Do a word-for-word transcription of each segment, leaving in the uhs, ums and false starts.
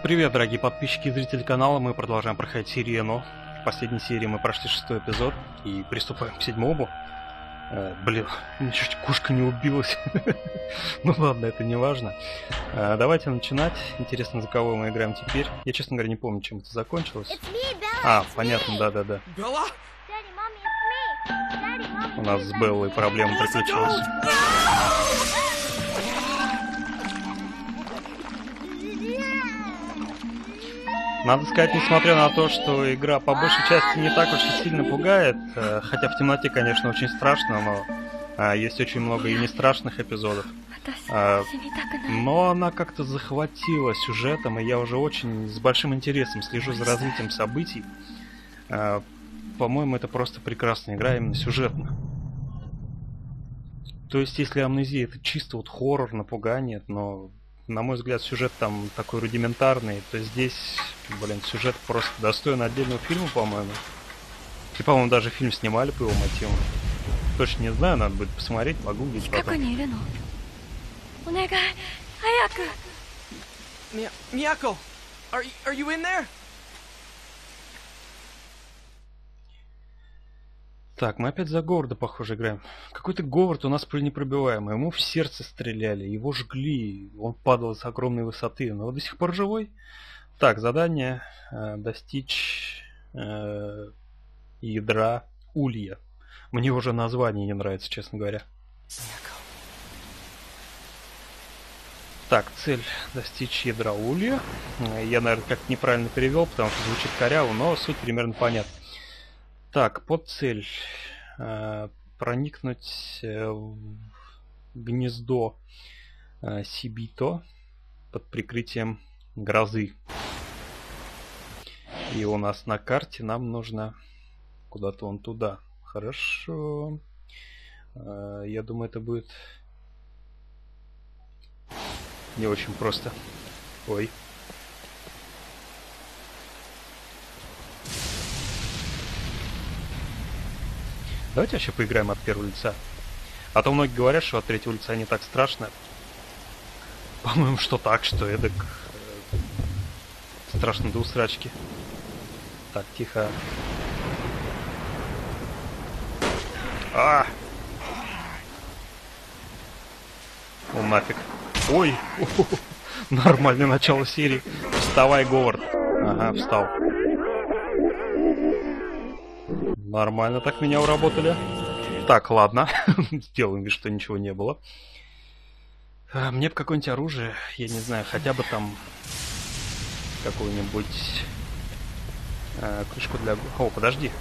Привет, дорогие подписчики и зрители канала, мы продолжаем проходить Сирену. В последней серии мы прошли шестой эпизод и приступаем к седьмому. Э, блин, чуть кошка не убилась. Ну ладно, это не важно. Э, давайте начинать. Интересно, за кого мы играем теперь. Я, честно говоря, не помню, чем это закончилось. А, понятно, да-да-да. У нас с Беллой проблема приключилась. Надо сказать, несмотря на то, что игра по большей части не так уж и сильно пугает, хотя в темноте, конечно, очень страшно, но есть очень много и не страшных эпизодов. Но она как-то захватила сюжетом, и я уже очень с большим интересом слежу за развитием событий. По-моему, это просто прекрасная игра именно сюжетно. То есть, если Амнезия — это чисто вот хоррор, напугание, но... На мой взгляд, сюжет там такой рудиментарный, то здесь, блин, сюжет просто достоин отдельного фильма, по-моему. И, по-моему, даже фильм снимали по его мотивам. Точно не знаю, надо будет посмотреть, погуглить потом. Miyako, are are you in there? Так, мы опять за Говарда, похоже, играем. Какой-то Говард у нас непробиваемый. Ему в сердце стреляли, его жгли, он падал с огромной высоты, но он до сих пор живой. Так, задание э, достичь э, ядра улья. Мне уже название не нравится, честно говоря. Так, цель достичь ядра улья. Я, наверное, как-то неправильно перевел, потому что звучит коряво, но суть примерно понятна. Так, под цель э, проникнуть э, в гнездо э, Сибито под прикрытием грозы. И у нас на карте нам нужно куда-то вон туда. Хорошо. Э, я думаю, это будет не очень просто. Ой. Давайте вообще поиграем от первого лица. А то многие говорят, что от третьего лица не так страшно. По-моему, что так, что эдак э, страшно до усрачки. Так, тихо. А! О, нафиг. Ой! Нормальное начало серии. Вставай, Говард. Ага, встал. Нормально так меня уработали. Так, ладно. Сделаем вид, что ничего не было. Мне бы какое-нибудь оружие, я не знаю, хотя бы там какую-нибудь э, крышку для... О, подожди.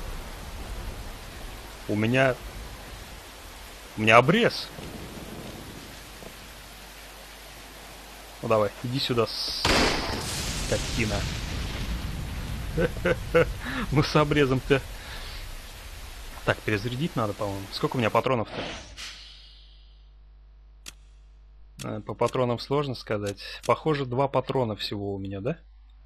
У меня... У меня обрез. Ну давай, иди сюда, скотина. Ну с обрезом-то... Так, перезарядить надо, по-моему. Сколько у меня патронов-то? По патронам сложно сказать. Похоже, два патрона всего у меня, да?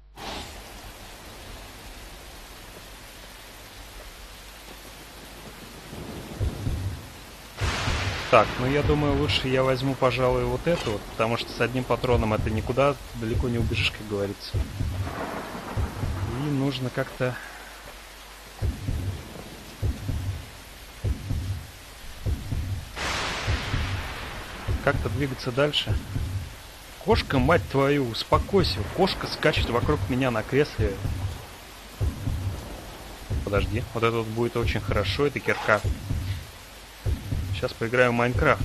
Так, ну я думаю, лучше я возьму, пожалуй, вот эту вот, потому что с одним патроном это никуда далеко не убежишь, как говорится. И нужно как-то... Как-то двигаться дальше. Кошка, мать твою, успокойся. Кошка скачет вокруг меня на кресле. Подожди, вот это вот будет очень хорошо, это кирка. Сейчас поиграем в Майнкрафт.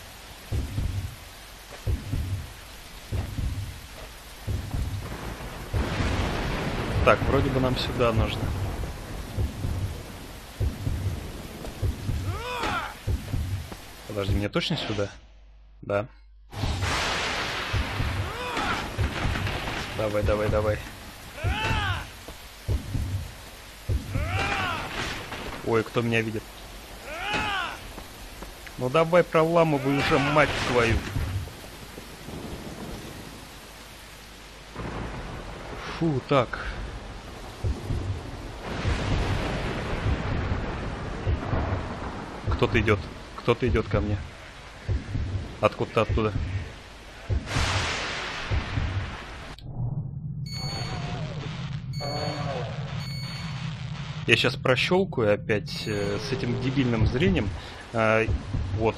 Так, вроде бы нам сюда нужно. Подожди, мне точно сюда? Да. Давай, давай, давай. Ой, кто меня видит? Ну давай проламывай уже, мать твою. Фу, так. Кто-то идет. Кто-то идет ко мне. Откуда-то оттуда. Я сейчас прощелкаю опять э, с этим дебильным зрением. Э, вот.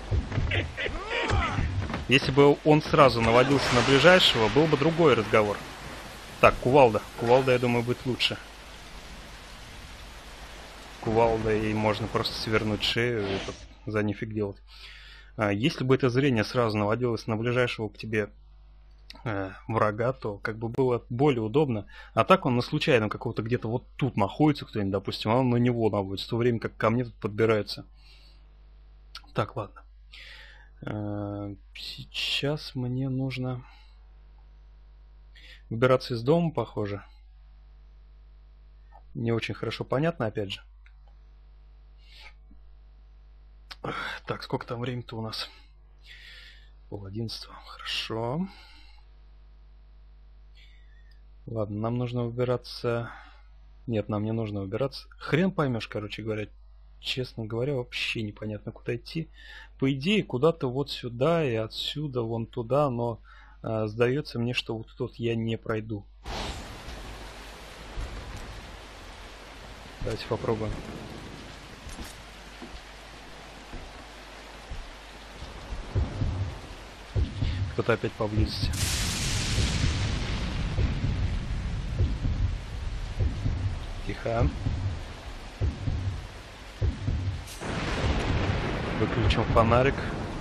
Если бы он сразу наводился на ближайшего, был бы другой разговор. Так, кувалда. Кувалда, я думаю, будет лучше. Кувалда, и можно просто свернуть шею, это за нифиг делать. А, если бы это зрение сразу наводилось на ближайшего к тебе э, врага, то как бы было более удобно. А так он на случайном какого-то где-то вот тут находится кто-нибудь, допустим, а он на него наводится, в то время как ко мне тут подбирается. Так, ладно. Э, сейчас мне нужно выбираться из дома, похоже. Не очень хорошо понятно, опять же. Так, сколько там времени-то у нас? Пол одиннадцатого. Хорошо. Ладно, нам нужно выбираться... Нет, нам не нужно выбираться. Хрен поймешь, короче говоря. Честно говоря, вообще непонятно, куда идти. По идее, куда-то вот сюда и отсюда вон туда, но э, сдается мне, что вот тут я не пройду. Давайте попробуем. Кто-то опять поблизости. Тихо. Выключим фонарик.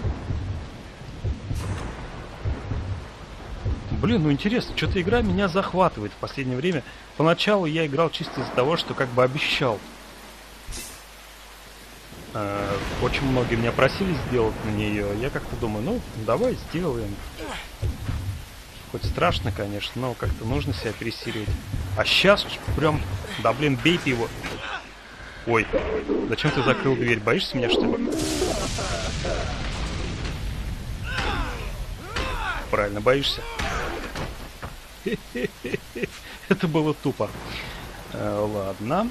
Блин, ну интересно, что-то игра меня захватывает в последнее время. Поначалу я играл чисто из-за того, что как бы обещал. Э, очень многие меня просили сделать на нее. Я как-то думаю, ну, давай сделаем. Хоть страшно, конечно, но как-то нужно себя пересиливать. А сейчас прям, да блин, бейте его. Ой, зачем ты закрыл дверь? Боишься меня, что ли? Правильно, боишься? Это было тупо. Ладно.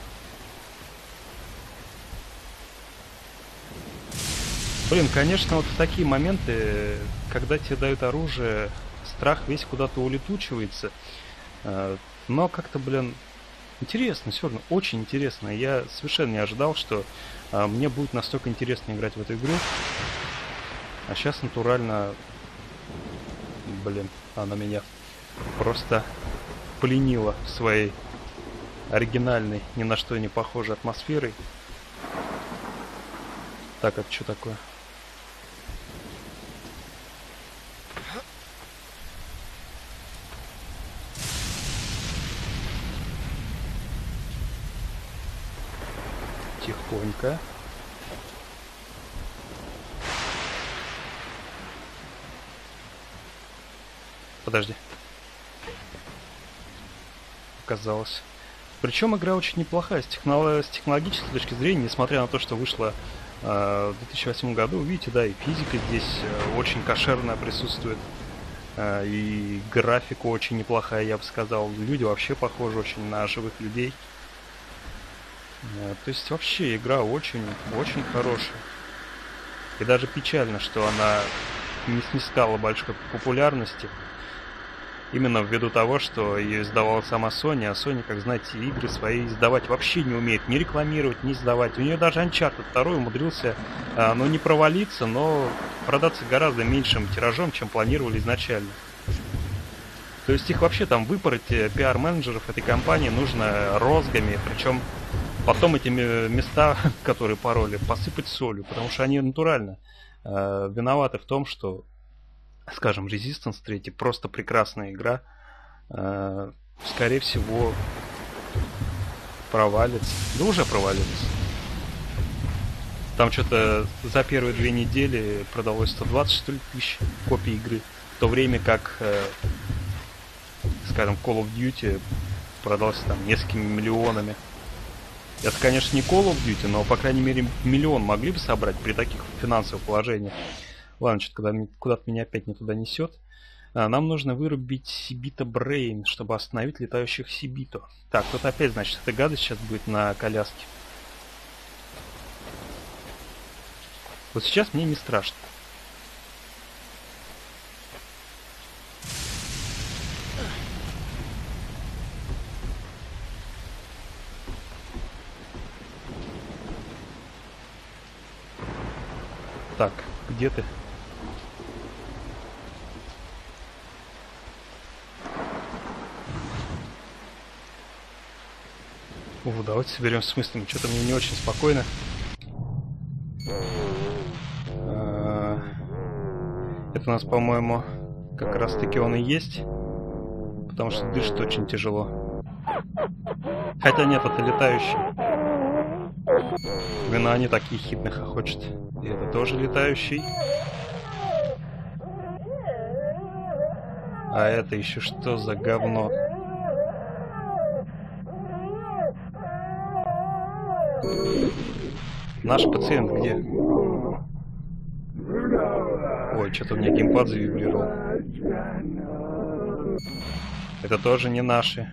Блин, конечно, вот в такие моменты, когда тебе дают оружие, страх весь куда-то улетучивается. Но как-то, блин, интересно, все равно, очень интересно. Я совершенно не ожидал, что мне будет настолько интересно играть в эту игру. А сейчас натурально, блин, она меня просто пленила своей оригинальной, ни на что не похожей атмосферой. Так, это что такое? Тихонько. Подожди. Оказалось. Причем игра очень неплохая с, технолог... с технологической точки зрения, несмотря на то, что вышла э, в две тысячи восьмом году. Видите, да, и физика здесь э, очень кошерная присутствует. Э, и графика очень неплохая, я бы сказал. Люди вообще похожи очень на живых людей. Э, то есть вообще игра очень-очень хорошая. И даже печально, что она не снискала большой популярности. Именно ввиду того, что ее издавала сама Sony, а Sony, как знаете, игры свои издавать вообще не умеет, ни рекламировать, ни издавать. У нее даже Uncharted два умудрился, а, ну, не провалиться, но продаться гораздо меньшим тиражом, чем планировали изначально. То есть их вообще там выпороть, пиар-менеджеров этой компании, нужно розгами, причем потом эти места, которые пароли, посыпать солью, потому что они натурально э, виноваты в том, что, скажем, Resistance три просто прекрасная игра, э, скорее всего провалится. Да уже провалилась. Там что-то за первые две недели продалось сто двадцать, что ли, тысяч копий игры, в то время как, э, скажем, Call of Duty продался там несколькими миллионами. Это, конечно, не Call of Duty, но, по крайней мере, миллион могли бы собрать при таких финансовых положениях. Ладно, что-то куда-то меня опять не туда несет. А, нам нужно вырубить Сибито Брейн, чтобы остановить летающих Сибито. Так, тут опять, значит, эта гадость сейчас будет на коляске. Вот сейчас мне не страшно. Так, где ты? Ух, давайте соберем с мыслями. Что-то мне не очень спокойно. Это у нас, по-моему, как раз таки он и есть. Потому что дышит очень тяжело. Хотя нет, это летающий. Именно они такие хитно хохочут. И это тоже летающий. А это еще что за говно? Наш пациент где? Ой, что-то у меня геймпад завибрировал. Это тоже не наши.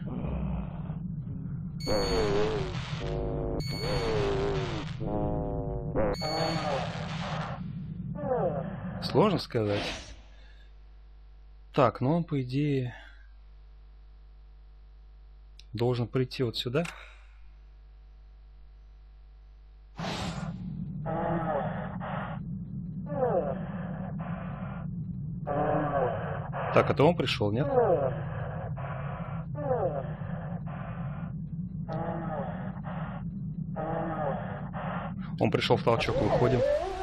Сложно сказать. Так, ну он, по идее, должен прийти вот сюда. Так, это он пришел, нет? Он пришел в толчок, выходим.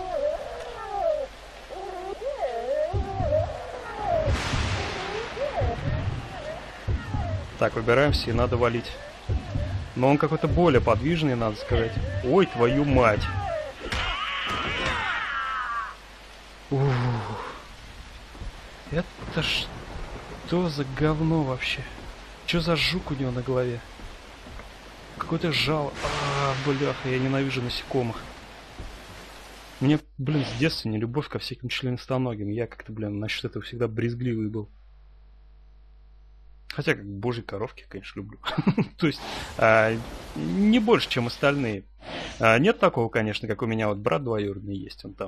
Так, выбираемся и надо валить. Но он какой-то более подвижный, надо сказать. Ой, твою мать! Ух. Это что за говно вообще? Что за жук у него на голове? Какой-то жало. А, бляха, я ненавижу насекомых. Мне, блин, с детства не любовь ко всяким членистоногим. Я как-то, блин, насчет этого всегда брезгливый был. Хотя, как божьи коровки, конечно, люблю. То есть, а, не больше, чем остальные. А, нет такого, конечно, как у меня вот брат двоюродный есть. Он там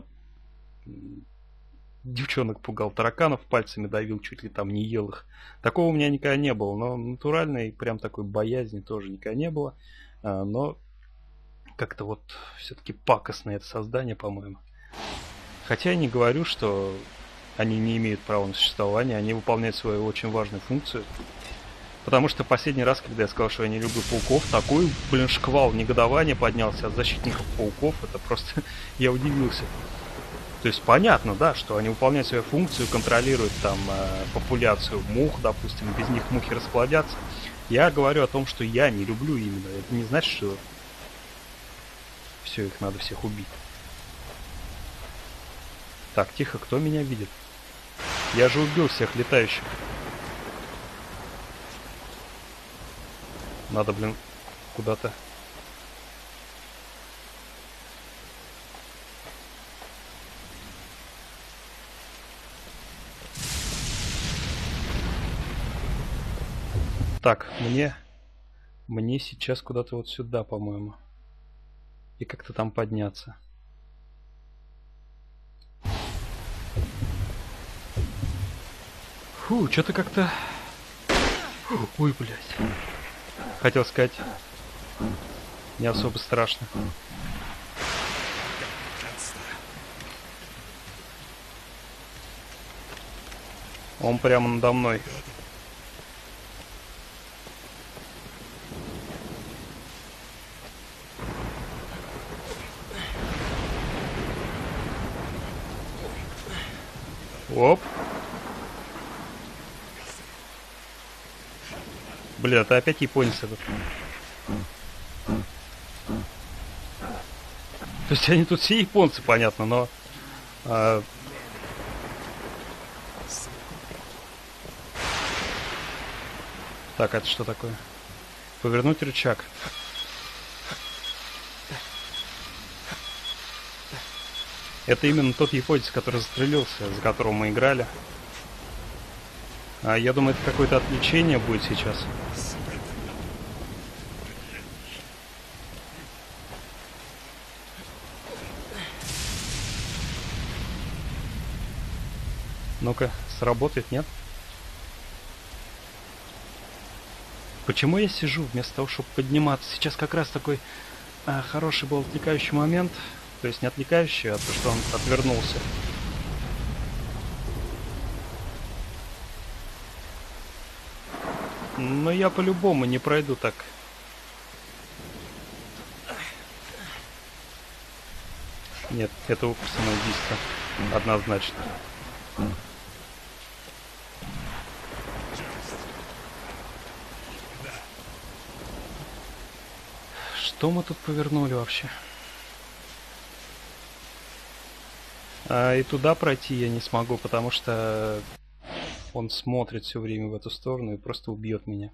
девчонок пугал, тараканов пальцами давил, чуть ли там не ел их. Такого у меня никогда не было. Но натуральной, прям такой боязни тоже никогда не было. А, но как-то вот все-таки пакостное это создание, по-моему. Хотя я не говорю, что они не имеют права на существование, они выполняют свою очень важную функцию. Потому что последний раз, когда я сказал, что я не люблю пауков, такой, блин, шквал негодования поднялся от защитников пауков. Это просто... я удивился. То есть понятно, да, что они выполняют свою функцию, контролируют там э, популяцию мух, допустим, без них мухи расплодятся. Я говорю о том, что я не люблю именно. Это не значит, что все, их надо всех убить. Так, тихо, кто меня видит? Я же убил всех летающих. Надо, блин, куда-то. Так, мне... Мне сейчас куда-то вот сюда, по-моему. И как-то там подняться. Фу, что-то как-то... Ой, блядь. Хотел сказать, не особо страшно. Он прямо надо мной. Оп. Бля, это опять японец этот. То есть они тут все японцы, понятно, но... А... Так, это что такое? Повернуть рычаг. Это именно тот японец, который застрелился, за которого мы играли. А я думаю, это какое-то отвлечение будет сейчас. Ну-ка, сработает, нет? Почему я сижу вместо того, чтобы подниматься? Сейчас как раз такой а, хороший был отвлекающий момент. То то есть не отвлекающее, а то, что он отвернулся. Но я по-любому не пройду так. Нет, это самоубийство. Однозначно. Что мы тут повернули вообще? А, и туда пройти я не смогу, потому что он смотрит все время в эту сторону и просто убьет меня.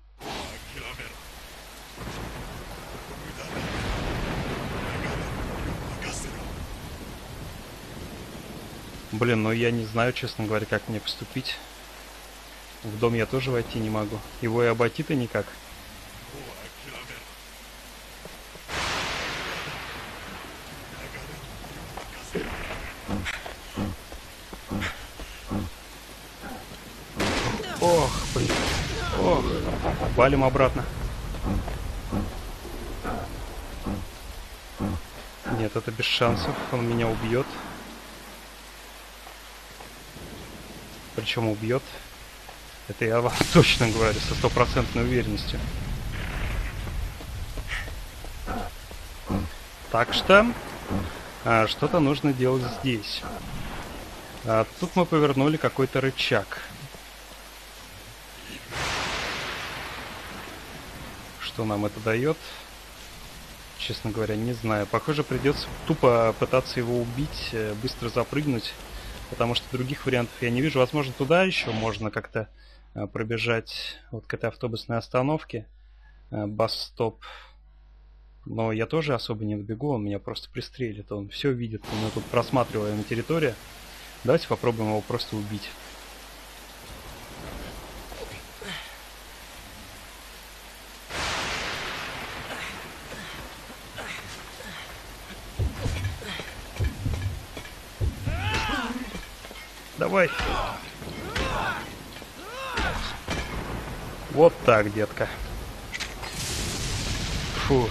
Блин, ну я не знаю, честно говоря, как мне поступить. В дом я тоже войти не могу. Его и обойти-то никак. Ох, блин. Ох. Валим обратно. Нет, это без шансов. Он меня убьет. Причем убьет. Это я вам точно говорю, со стопроцентной уверенностью. Так что а, что-то нужно делать здесь. А, тут мы повернули какой-то рычаг. Что нам это дает? Честно говоря, не знаю. Похоже, придется тупо пытаться его убить, быстро запрыгнуть, потому что других вариантов я не вижу. Возможно, туда еще можно как-то пробежать вот к этой автобусной остановке. Бас-стоп. Но я тоже особо не добегу, он меня просто пристрелит. Он все видит. У него тут просматриваемая территория. Давайте попробуем его просто убить. Давай. Вот так, детка. Фу.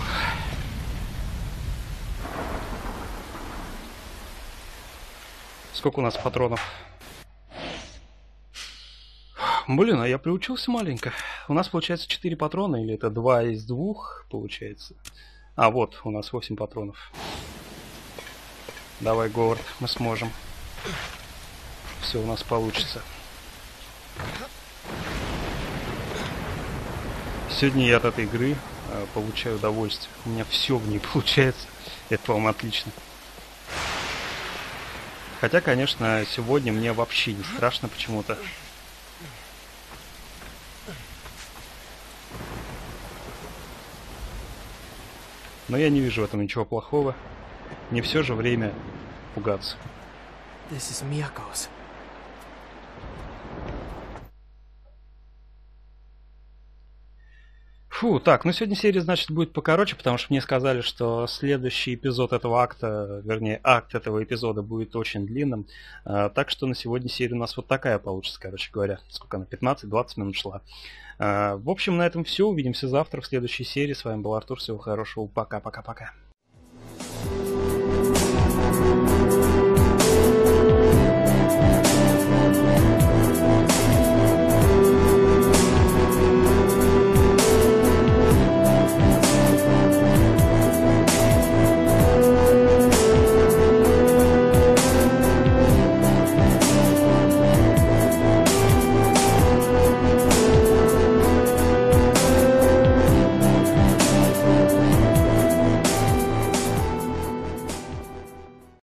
Сколько у нас патронов? Блин, а я приучился маленько. У нас получается четыре патрона, или это два из двух получается? А, вот, у нас восемь патронов. Давай, Говард, мы сможем. Все у нас получится. Сегодня я от этой игры э, получаю удовольствие. У меня все в ней получается. Это, по-моему, отлично. Хотя, конечно, сегодня мне вообще не страшно почему-то. Но я не вижу в этом ничего плохого. Не все же время пугаться. This is Miyako's. Фу, так, ну сегодня серия, значит, будет покороче, потому что мне сказали, что следующий эпизод этого акта, вернее, акт этого эпизода будет очень длинным. А, так что на сегодня серия у нас вот такая получится, короче говоря. Сколько она? пятнадцать-двадцать минут шла. А, в общем, на этом все. Увидимся завтра в следующей серии. С вами был Артур. Всего хорошего. Пока-пока-пока.